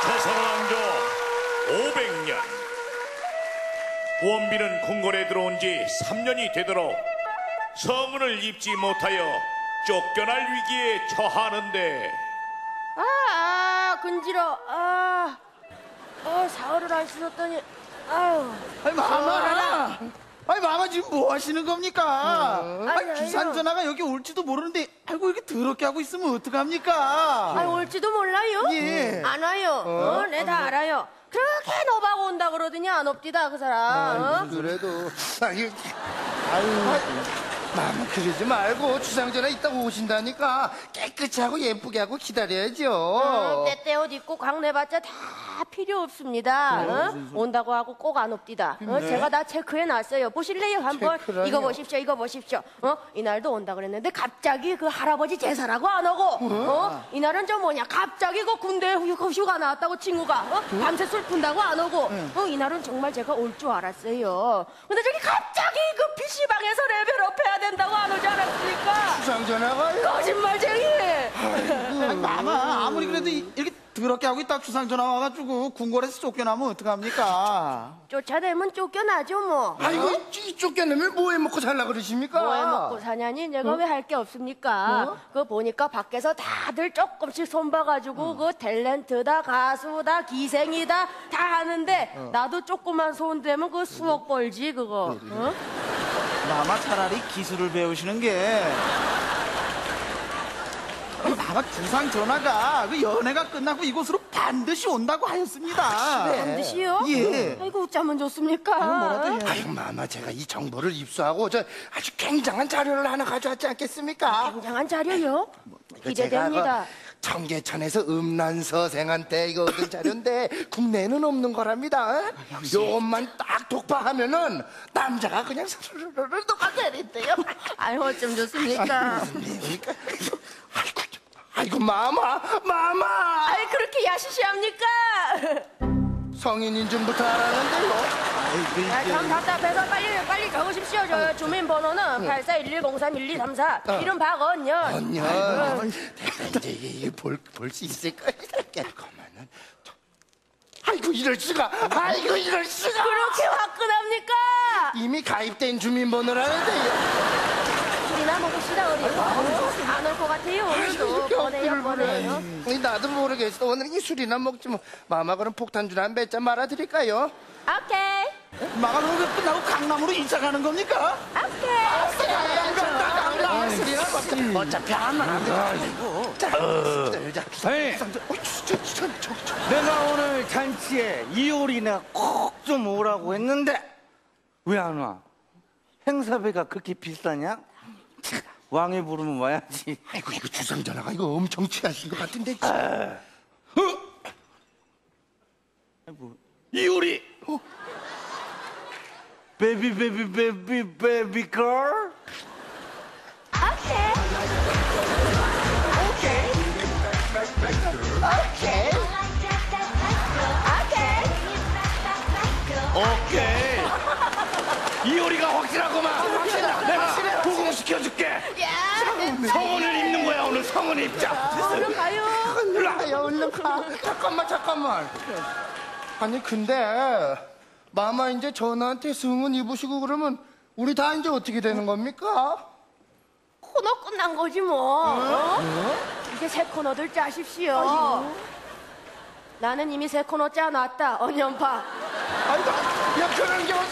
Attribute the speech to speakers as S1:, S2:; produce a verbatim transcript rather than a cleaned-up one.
S1: 조선왕조 오백 년, 원빈은 궁궐에 들어온 지 삼 년이 되도록 성은을 입지 못하여 쫓겨날 위기에 처하는데,
S2: 아, 아 근지러. 아, 어, 사흘을 안 씻었더니 아유.
S3: 아니 마마, 아니 마마 지금 뭐 하시는 겁니까?
S2: 음.
S3: 아니,
S2: 아니,
S3: 주상
S2: 아니요.
S3: 전화가 여기 올지도 모르는데 아이고 이렇게 더럽게 하고 있으면 어떡합니까?
S2: 아, 올지도 몰라요?
S3: 예.
S2: 안 와요. 어, 내 다 알아요. 그렇게 너바고 온다 그러더니 안 옵디다 그 사람. 어?
S4: 그래도 아유, 아유, 마마 그러지 말고 주상전에 이따 오신다니까 깨끗이 하고 예쁘게 하고 기다려야죠.
S2: 어, 때때 옷 입고 광내봤자 다 필요 없습니다. 어? 온다고 하고 꼭 안 옵디다. 어? 제가 다 체크해놨어요. 보실래요 한번?
S4: 체크라뇨?
S2: 이거 보십시오, 이거 보십시오. 어? 이날도 온다 그랬는데 갑자기 그 할아버지 제사라고 안 오고, 어? 이날은 저 뭐냐, 갑자기 그 군대 휴가, 휴가 나왔다고 친구가 어? 밤새 술 푼다고 안 오고, 어? 이날은 정말 제가 올 줄 알았어요. 근데 저기 갑자기 그 피시방에서 레벨업 해야 된다고 안 오지 않았습니까?
S4: 주상전화가요?
S2: 거짓말쟁이!
S3: 아니, 마마 아무리 그래도 이- 이렇게 더럽게 하고 있다 주상 전화 와가지고 궁궐에서 쫓겨나면 어떡합니까?
S2: 쫓아내면 쫓겨나죠 뭐.
S4: 아이고 이 쫓겨내면 뭐해 먹고 살라 그러십니까?
S2: 뭐해 먹고 사냐니? 내가 왜 할 게 없습니까? 그거 보니까 밖에서 다들 조금씩 손봐가지고 그 탤런트다, 가수다, 기생이다 다 하는데 나도 조그만 손 대면 그 수억 벌지 그거. 어?
S3: 마마 차라리 기술을 배우시는 게. 아니, 마마 주상 전화가 그 연애가 끝나고 이곳으로 반드시 온다고 하였습니다.
S2: 반드시요?
S3: 예.
S2: 아이고 어쩌면 좋습니까?
S3: 뭐라도 해야
S4: 아유 마마 제가 이 정보를 입수하고 저 아주 굉장한 자료를 하나 가져왔지 않겠습니까?
S2: 굉장한 자료요?
S4: 이거
S2: 기대됩니다.
S4: 제가 그 청계천에서 음란서생한테 이거 얻은 자료인데 국내에는 없는 거랍니다. 요것만 딱 독파하면은 남자가 그냥 스르르르 녹아 내린대요.
S2: 아유 어쩜 좋습니까?
S4: 그러니까 아이고 아이고 마마 마마
S2: 아이 그렇게 야시시합니까?
S4: 성인인 줄부터 알았는데요.
S2: 야, 참 답답해서 빨리 빨리 적으십시오. 저 주민번호는 팔사일일공삼일이삼사 이름 박언년.
S4: 언년 이제 이게 볼볼 수 있을까? 그러면은 저- 아이고 이럴 수가 아이고 이럴 수가
S2: 그렇게 화끈합니까?
S4: 이미 가입된 주민번호라는데요.
S2: 술이나 먹읍시다 우리. 안 올 것 같아요 오늘도. 보내요 보내요.
S4: 이 나도 모르겠어. 오늘 이 술이나 먹지 뭐. 마마 그럼 폭탄주나 한 몇 잔 말아드릴까요?
S2: 오케이
S3: 마마 그럼 끝나고 강남으로 이사 가는 겁니까?
S2: 오케이.
S4: 술이나 먹자. 어차피 안 와가지고. 자, 자,
S5: 아니,
S4: 자, 어, 저, 저, 저, 저, 저.
S5: 내가 오늘 잔치에 이효리나 꼭 좀 오라고 했는데 왜 안 와? 행사비가 그렇게 비싸냐? 참, 왕이 부르면 와야지.
S4: 아이고 이거 주상 전화가 이거 엄청 취하신 것 같은데.
S5: 이효리! 어? 베비 베비 베비 베비 걸? 오케이. 이효리가 확실하구만. 내가 구공시켜줄게. 성원을 입는 거야 오늘 성원 입자.
S2: 얼른 가요.
S4: 얼른 가요, 얼른 가. 잠깐만, 잠깐만. 아니, 근데, 마마 이제 전화한테 승은 입으시고 그러면 우리 다 이제 어떻게 되는 겁니까?
S2: 코너 끝난 거지 뭐. 어? 이제 새 코너들 짜십시오. 나는 이미 새 코너 짜놨다. 언년파.
S4: 아니, 나, 야, 그런 게